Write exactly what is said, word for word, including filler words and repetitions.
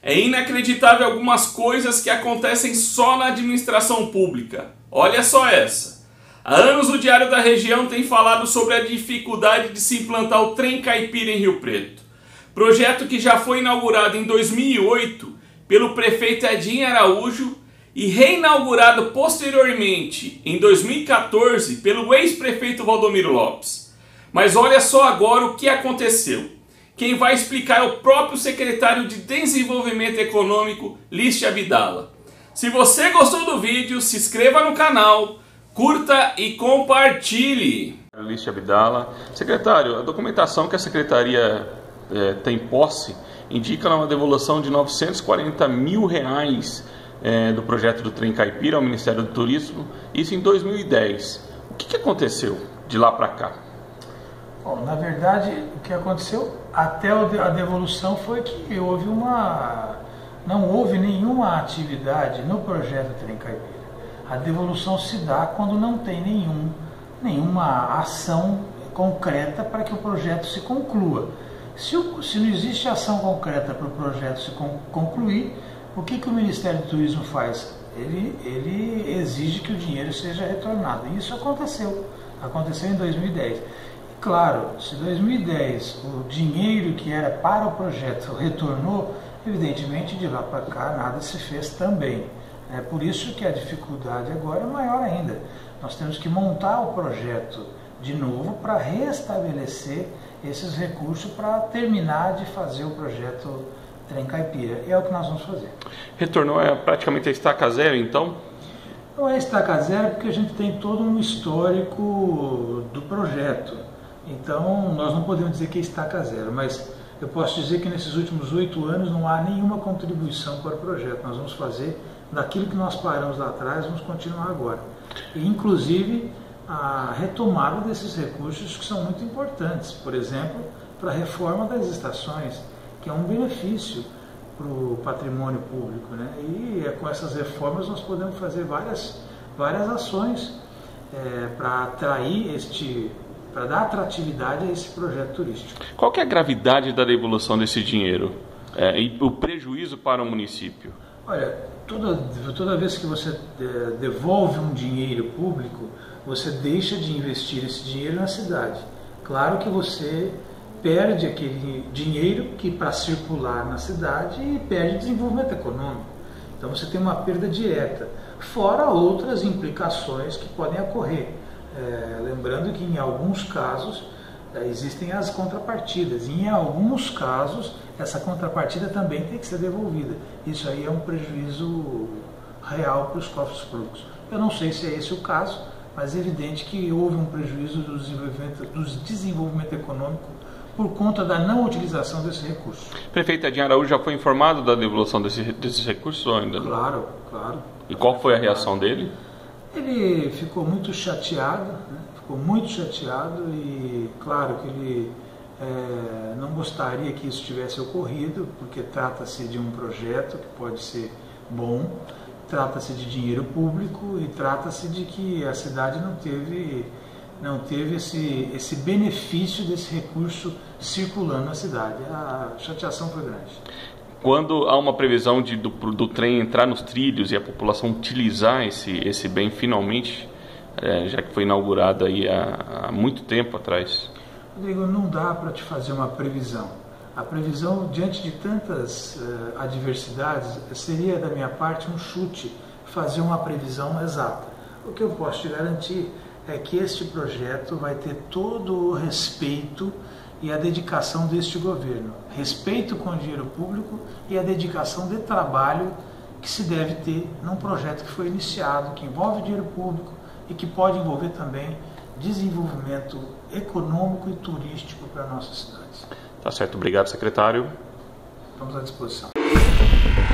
É inacreditável algumas coisas que acontecem só na administração pública. Olha só essa. Há anos o Diário da Região tem falado sobre a dificuldade de se implantar o Trem Caipira em Rio Preto. Projeto que já foi inaugurado em dois mil e oito pelo prefeito Edinho Araújo e reinaugurado posteriormente em dois mil e quatorze pelo ex-prefeito Valdomiro Lopes. Mas olha só agora o que aconteceu. Quem vai explicar é o próprio secretário de Desenvolvimento Econômico, Lício Abdala. Se você gostou do vídeo, se inscreva no canal, curta e compartilhe. Lício Abdala. Secretário, a documentação que a Secretaria eh, tem posse indica uma devolução de novecentos e quarenta mil reais eh, do projeto do Trem Caipira ao Ministério do Turismo, isso em dois mil e dez. O que, que aconteceu de lá para cá? Bom, na verdade, o que aconteceu até a devolução foi que houve uma... não houve nenhuma atividade no projeto Trem Caipira. A devolução se dá quando não tem nenhum, nenhuma ação concreta para que o projeto se conclua. Se, o, se não existe ação concreta para o projeto se con, concluir, o que, que o Ministério do Turismo faz? Ele, ele exige que o dinheiro seja retornado. E isso aconteceu. Aconteceu em dois mil e dez. Claro, se em dois mil e dez o dinheiro que era para o projeto retornou, evidentemente de lá para cá nada se fez também. É por isso que a dificuldade agora é maior ainda. Nós temos que montar o projeto de novo para restabelecer esses recursos para terminar de fazer o projeto Trem Caipira. É o que nós vamos fazer. Retornou é praticamente a estaca zero, então? Não é estaca zero porque a gente tem todo um histórico do projeto. Então, nós não podemos dizer que é estaca zero, mas eu posso dizer que nesses últimos oito anos não há nenhuma contribuição para o projeto. Nós vamos fazer daquilo que nós paramos lá atrás, vamos continuar agora. E, inclusive, a retomada desses recursos que são muito importantes, por exemplo, para a reforma das estações, que é um benefício para o patrimônio público, né? E é, com essas reformas nós podemos fazer várias, várias ações é, para atrair este... para dar atratividade a esse projeto turístico. Qual que é a gravidade da devolução desse dinheiro é, e o prejuízo para o município? Olha, toda, toda vez que você devolve um dinheiro público, você deixa de investir esse dinheiro na cidade. Claro que você perde aquele dinheiro que para circular na cidade e perde desenvolvimento econômico. Então você tem uma perda direta, fora outras implicações que podem ocorrer. É, lembrando que em alguns casos é, existem as contrapartidas, e em alguns casos essa contrapartida também tem que ser devolvida. Isso aí é um prejuízo real para os cofres públicos. Eu não sei se é esse o caso, mas é evidente que houve um prejuízo do desenvolvimento, do desenvolvimento econômico por conta da não utilização desse recurso. Prefeito Edinho Araújo já foi informado da devolução desse, desses recursos ou ainda não? Claro, claro. E qual foi a reação dele? Ele ficou muito chateado, né? ficou muito chateado e claro que ele é, não gostaria que isso tivesse ocorrido, porque trata-se de um projeto que pode ser bom, trata-se de dinheiro público e trata-se de que a cidade não teve, não teve esse, esse benefício desse recurso circulando na cidade. A chateação foi grande. Quando há uma previsão de, do, do trem entrar nos trilhos e a população utilizar esse, esse bem finalmente, é, já que foi inaugurado aí há, há muito tempo atrás? Rodrigo, não dá para te fazer uma previsão. A previsão, diante de tantas uh, adversidades, seria da minha parte um chute fazer uma previsão exata. O que eu posso te garantir é que este projeto vai ter todo o respeito e a dedicação deste governo. Respeito com o dinheiro público e a dedicação de trabalho que se deve ter num projeto que foi iniciado, que envolve dinheiro público e que pode envolver também desenvolvimento econômico e turístico para a nossa cidade. Tá certo, obrigado, secretário. Estamos à disposição.